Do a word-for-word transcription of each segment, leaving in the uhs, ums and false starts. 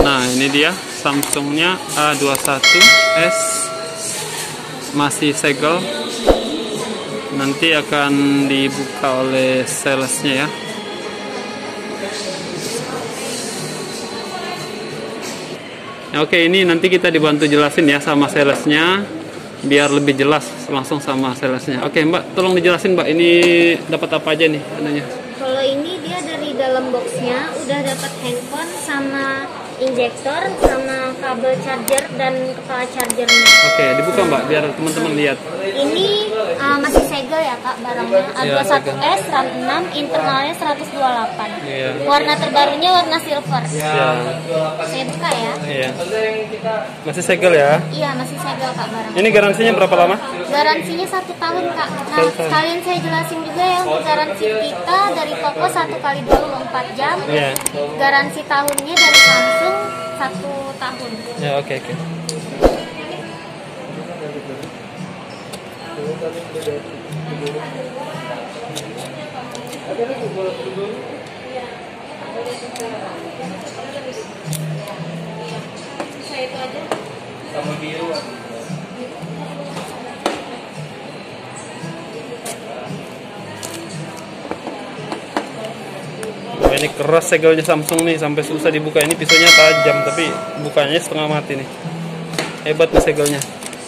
Nah, ini dia Samsungnya A dua puluh satu S, masih segel. Nanti akan dibuka oleh salesnya ya. Oke, ini nanti kita dibantu jelasin ya sama salesnya, biar lebih jelas langsung sama salesnya. Oke Mbak, tolong dijelasin Mbak, ini dapat apa aja nih anunya? Kalau ini dia dari dalam boxnya udah dapat handphone sama injektor sama kabel charger dan kepala chargernya. Oke, dibuka Mbak biar teman-teman lihat. Ini uh, masih segel ya Kak barangnya. A dua puluh satu S, RAM enam, internalnya seratus dua puluh delapan. Iya. Warna terbarunya warna silver. Iya. Saya buka ya. Iya. Masih segel ya? Iya, masih segel Kak barang. Ini garansinya berapa lama? Garansinya satu tahun Kak. Nah, sekalian saya jelasin juga ya untuk garansi kita dari toko satu kali dua puluh empat jam. Iya. Garansi tahunnya dari Samsung satu tahun. Ya, oke oke. Saya itu aja. Sama biru. Oh, ini keras segelnya Samsung nih, sampai susah dibuka. Ini pisaunya tajam tapi bukanya setengah mati nih. Hebat nih segelnya.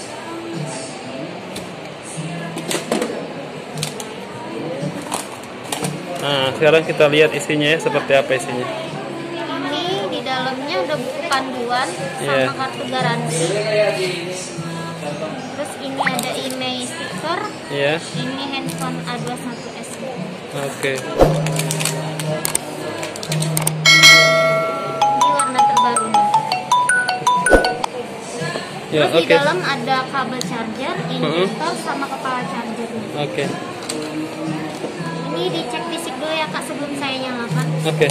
Nah, sekarang kita lihat isinya ya, seperti apa isinya. Ini di dalamnya udah buku panduan sama Yeah. kartu garansi. Terus ini ada email stiker. Iya. Ini handphone A dua puluh satu S. Oke. Ini warna terbarunya. Ya, Terus di oke. dalam ada kabel charger, injektor sama kepala chargernya. Oke. Ini dicek fisik dulu ya Kak sebelum saya nyalakan. Oke.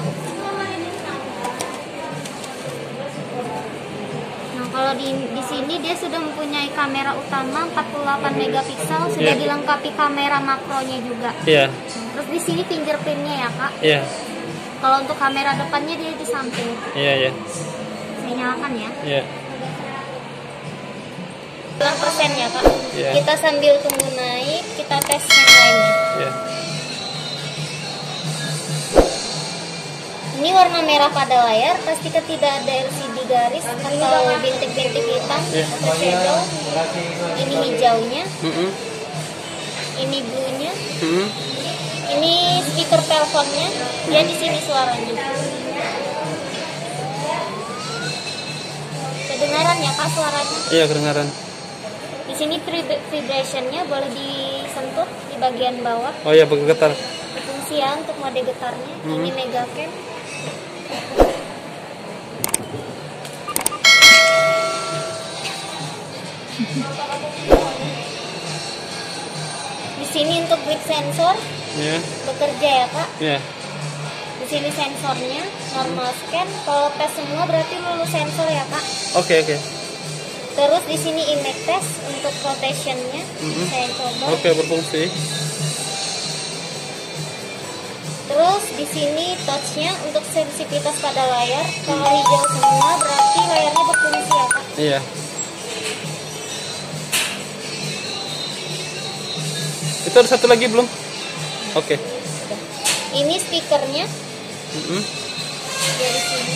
Nah, kalau di di sini dia sudah mempunyai kamera utama empat puluh delapan megapiksel, sudah Yeah. dilengkapi kamera makronya juga. Iya. Terus di sini fingerprintnya ya Kak. Iya. Kalau untuk kamera depannya dia di samping. Iya, iya. Saya nyalakan ya. Iya. sembilan persen ya Kak. Iya. Kita sambil tunggu naik, kita tes yang lainnya. Iya. Ini warna merah pada layar, pastikan tidak ada L C D garis atau bintik-bintik hitam Iya. atau shadow. Ini hijaunya, Mm-mm. ini blue-nya, Mm-mm. ini speaker teleponnya, dia di sini suaranya. Kedengaran ya Kak suaranya? Iya, kedengaran. Di sini vibration-nya boleh disentuh di bagian bawah. Oh iya, bergetar. Fungsi ya untuk mode getarnya. Hmm. Ini mega cam. Di sini untuk quick sensor Iya. bekerja ya Kak. Iya. Di sini sensornya normal scan. Kalau tes semua berarti lulus sensor ya Kak. Oke, oke. Terus di sini image test untuk rotationnya. Mhm. Saya coba. Oke, berfungsi. Terus di sini touchnya untuk sensitivitas pada layar. Kalau hijau semua berarti layarnya berfungsi ya Kak. Iya. Itu ada satu lagi belum? Oke. Ini speakernya Mm-mm. dari sini.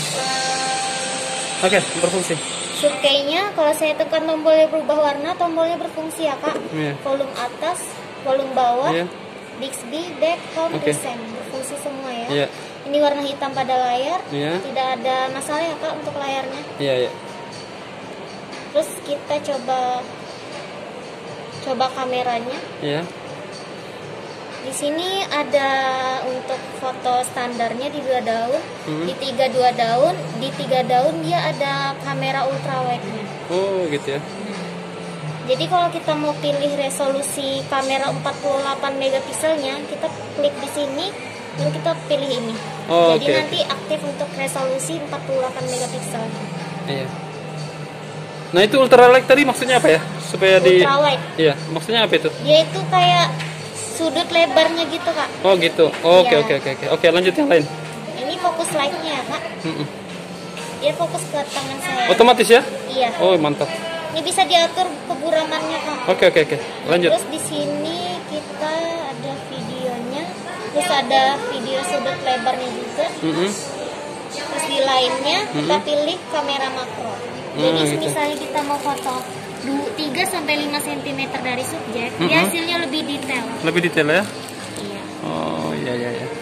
Oke, berfungsi. Surkey-nya kalau saya tekan tombolnya berubah warna, tombolnya berfungsi ya Kak. Iya. Volume atas, volume bawah, Iya. Bixby, back, home, Oke. recent, berfungsi semua ya. Iya. Ini warna hitam pada layar, Iya. tidak ada masalah ya Kak untuk layarnya. Iya, iya. Terus kita coba coba kameranya. Iya. Di sini ada untuk foto standarnya di dua daun, Hmm. di tiga dua daun, di tiga daun dia ada kamera ultrawide-nya. Oh, gitu ya. Jadi kalau kita mau pilih resolusi kamera empat puluh delapan megapikselnya, kita klik di sini dan kita pilih ini. Oh, Jadi oke, nanti aktif untuk resolusi empat puluh delapan megapiksel. Iya. Nah, itu ultralight tadi maksudnya apa ya? Supaya di Ultrawide. Iya, maksudnya apa itu? Dia itu kayak sudut lebarnya gitu Kak. Oh, gitu. Oh, oke, Iya. oke, oke, oke. Oke, lanjut yang lain. Ini fokus light-nya ya Kak. Mm-mm. Dia fokus ke tangan saya. Otomatis ya? Iya. Oh, mantap. Ini bisa diatur keguramannya, Kak. Oke, oke, oke. Lanjut. Terus di sini kita ada videonya. Terus ada video sudut lebarnya juga. Mm-hmm. Terus di lainnya kita pilih kamera makro. Jadi Mm, gitu. misalnya kita mau foto tiga sampai lima sentimeter dari subjek, Mm-hmm. dia hasilnya lebih detail. Lebih detail ya? Iya. Oh, iya, iya, iya.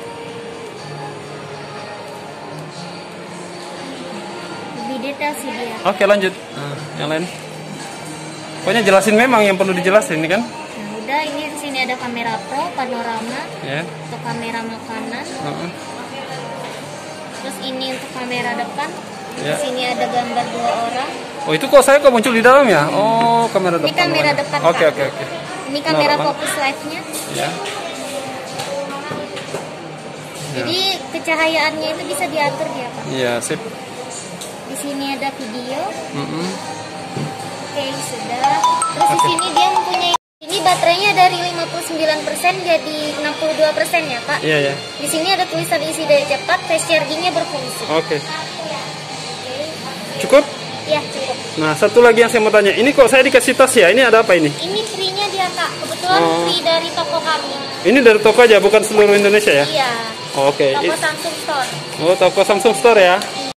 Lebih detail sih dia. Oke, lanjut. Nah, yang lain. Pokoknya jelasin memang yang perlu dijelasin ini kan? Nah, udah ini di sini ada kamera pro, panorama, Ya. untuk kamera makanan. Uh-uh. Terus ini untuk kamera depan. Ya. Di sini ada gambar dua orang. Oh, itu kok saya kok muncul di dalam ya? Oh, kamera Ini depan. kamera namanya. depan, Oke, Kak. oke, oke. Ini kamera Nah, fokus live-nya. Ya. Jadi kecahayaannya itu bisa diatur dia, Pak. Iya, sip. Di sini ada video. Mm-mm. Oke, sudah. Terus di Oke. sini dia mempunyai ini baterainya dari lima puluh sembilan persen jadi enam puluh dua persen ya, Pak. Iya, iya. Di sini ada tulisan isi daya cepat, fast charging-nya berfungsi. Oke. Oke. Cukup? Ya, cukup. Nah, satu lagi yang saya mau tanya. Ini kok saya dikasih tas ya? Ini ada apa ini? Ini free-nya dia, Kak. Kebetulan Oh. free dari toko kami. Ini dari toko aja, bukan seluruh Indonesia ya? Iya. Oke. Toko It- Samsung Store. Oh, toko Samsung Store ya?